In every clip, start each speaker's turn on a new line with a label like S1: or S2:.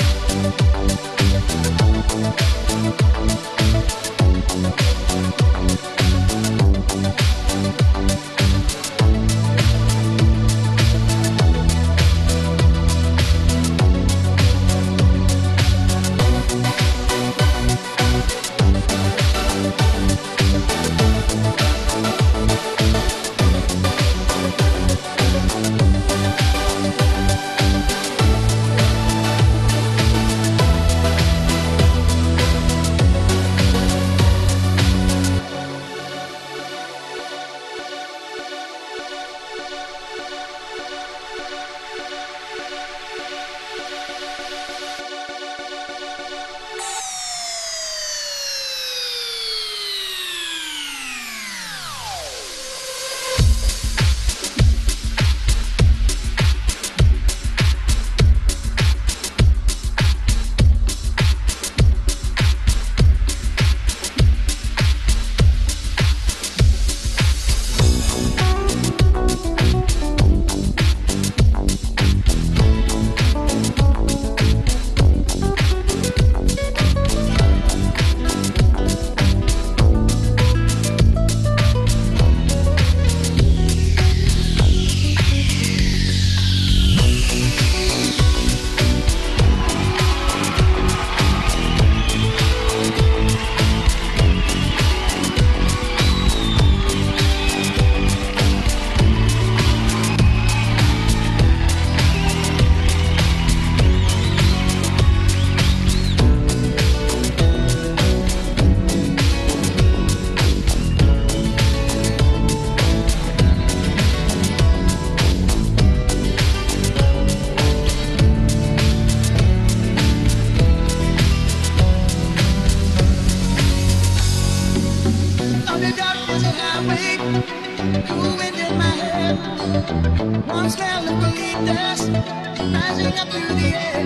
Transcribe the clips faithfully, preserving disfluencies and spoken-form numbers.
S1: One smell of belief dust rising up through the air.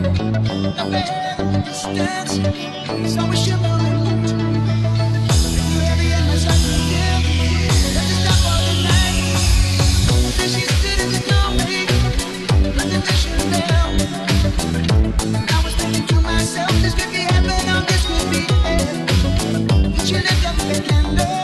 S1: The bed in the distance, so we shiver and loot. You heavy in my sight, yeah. Let us stop all the night. Then she stood in the doorway, like the mission bell. I was thinking to myself, this could be heaven, or this could be hell. But she lived up the candle.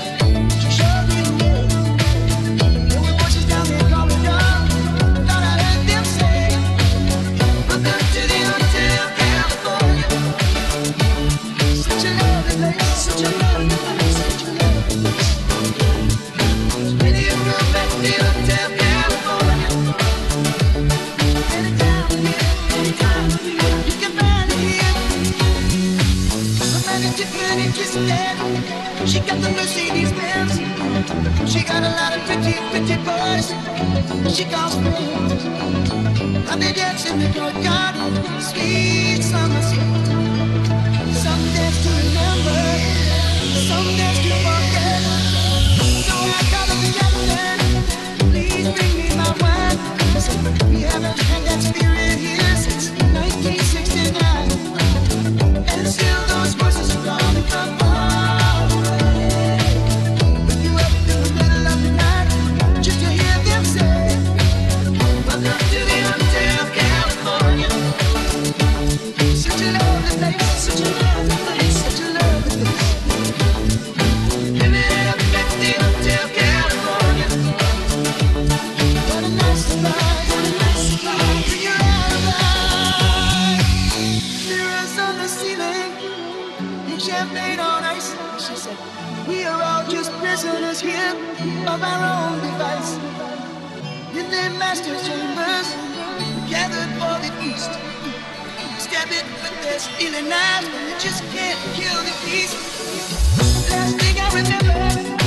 S1: She got the Mercedes Benz. She got a lot of pretty, pretty boys. She calls friends. And they dance in the courtyard. Sweet summer scene. Some dance to remember, some dance to forget. So I call up the captain. Please bring me my wine. We haven't had that spirit here since nineteen sixty-nine. And still those voices are gonna come on. Prisoners here of our own device. In their master's chambers, gathered for the feast. Stab it with their stealing knives, but they just can't kill the beast. Last thing I remember.